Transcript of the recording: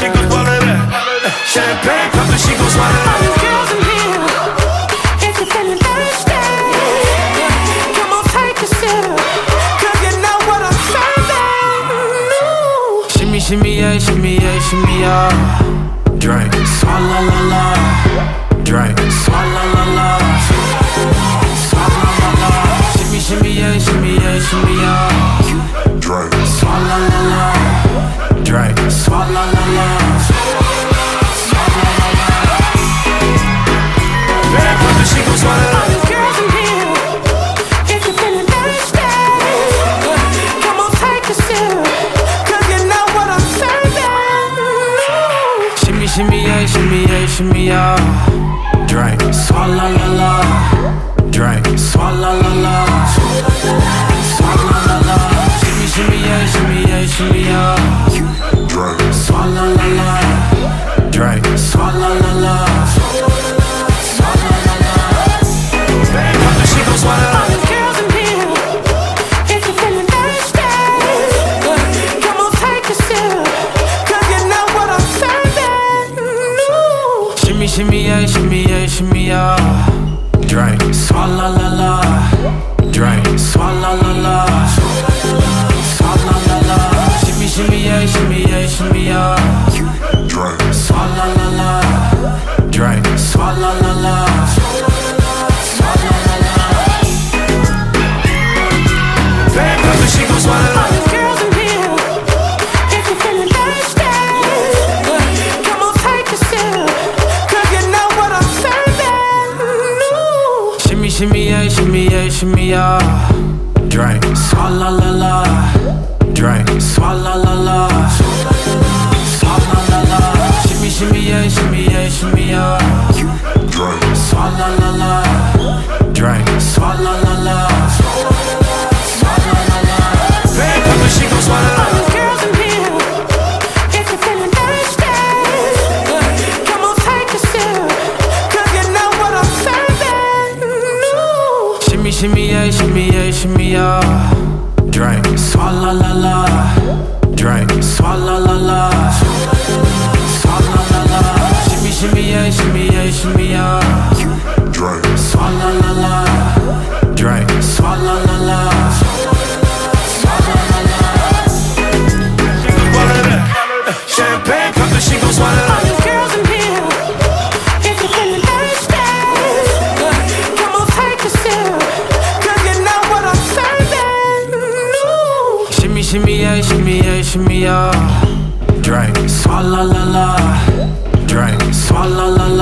지금 swallow that. Champagne pop and she gon' swallow that. Girls in here, if you're feeling thirsty, come on take a sip, 'cause you know what I'm serving. Shimmy, shimmy, yeah, shimmy, yeah, shimmy, yeah. Drink, swalla la la. Drink, swalla la la. Swalla la la. Shimmy, shimmy, yeah, shimmy, yeah, shimmy, yeah. Drink, swalla la la. Drink, swalla la la. Swalla la la. champagne pop and she gon' swallow that. Girls in here, if you're feeling thirsty, come on take a sip, 'cause you know what I'm serving. Shimmy, shimmy, yeah, shimmy, yeah, shimmy, yeah. Drink, swalla la la. Drink, swalla la la. Swalla la la. Shimmy, shimmy, yeah, shimmy, yeah, shimmy, yeah. Drink, Swalla la la. Drink, swalla la la. Swalla la la. champagne pop and she gon' swallow that. Girls in here, if you're feeling thirsty, come on take a sip, 'cause you know what I'm serving. Shimmy, shimmy, yeah, shimmy, yeah, shimmy, yeah. Drink, swalla la la. Drink, swalla la la. Swalla la la. Shimmy, shimmy, yeah, shimmy, yeah, shimmy, yeah. Drink, Swalla la la. Drink, swalla la la. Swalla la la. champagne pop and she gon' swallow that. Girls in here, if you're feeling thirsty, come on take a sip, 'cause you know what I'm serving. Shimmy, shimmy, yeah, shimmy, yeah, shimmy, yeah. Drink, swalla la la. Drink, swalla la la. Swalla la la. Shimmy, shimmy, yeah, shimmy, yeah, shimmy, yeah. Drink, Swalla la la. Drink, swalla la la. Swalla la la. champagne pop and she gon' swallow that. Girls in here, if you're feeling thirsty, come on take a sip, 'cause you know what I'm serving. Shimmy, shimmy, yeah, shimmy, yeah, shimmy, yeah. Drink, swalla la la. Drink, swalla la la. Swalla la la. Shimmy, shimmy, yeah, shimmy, yeah, shimmy, yeah. Drink, Swalla la la. Drink, swalla la la. Swalla la la. swallow that. Champagne pop and she gon' swallow that. Girls in here, if you're feeling thirsty, come on take a sip, 'cause you know what I'm serving. Shimmy, shimmy, yeah, shimmy, yeah, shimmy, yeah. Drink, swalla la la. Drink, swalla la